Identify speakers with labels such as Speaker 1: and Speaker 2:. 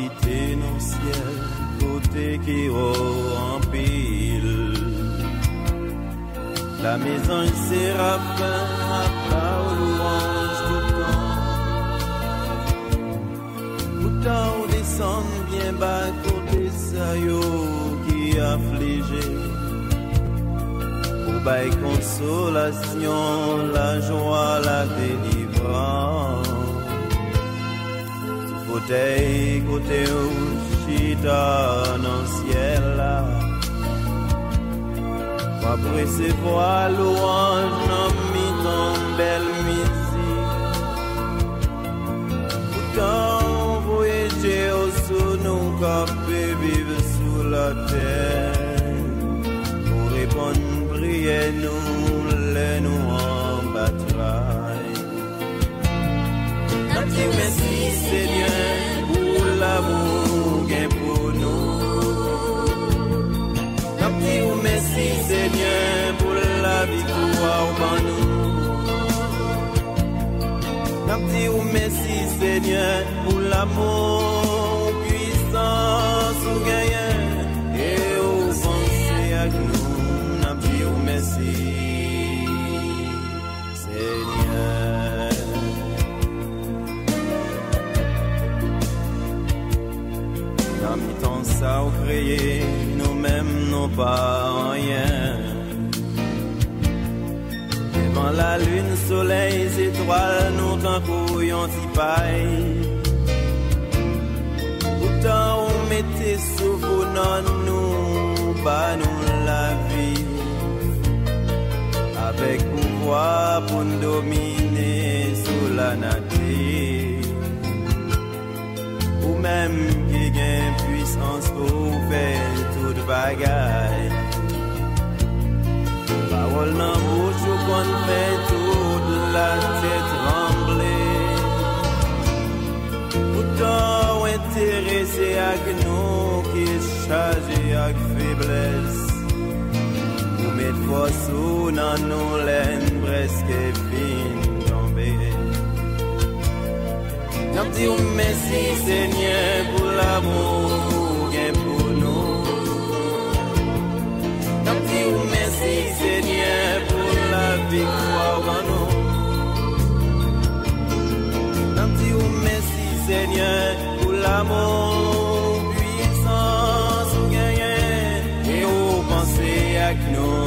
Speaker 1: habiter dans le ciel, côté qui en pile. La maison séraphin à part louange tout le temps. Pourtant on descend bien bas côté ça yo qui affligé. Pour bail consolation, la joie, la délivrance. Côté où chita dans le ciel là. Va recevoir louange dans mi-temps belle musique. Pourtant voyager au sous nous capé vivre sous la terre. Pour répondre prier nous les nous en bataille. Merci Seigneur pour l'amour gain pour nous. Merci Seigneur pour la victoire en nous. Merci Seigneur pour l'amour puissance ou gagnant et au penser à nous. Merci Seigneur. Dans le temps ça ou créé nous-mêmes non pas rien. Devant la lune, soleil, étoiles, nous t'en couillons si paille. Pourtant on mettait sous vos noms nous, pas nous la vie. Avec pouvoir pour nous dominer sous la nature. Ou même qui gagne puissance pour faire toute bagaille. Parole dans bouche ou qu'on fait toute la tête trembler. Pourtant intéressé à nous qui est chargé avec faiblesse. Nous mettre force dans nos laines presque fin tombées. Nous disons merci Seigneur pour l'amour gain pour nous. Nous disons merci Seigneur pour la victoire en nous. Nous disons merci Seigneur pour l'amour puissance ou gagnant et au penser à nous.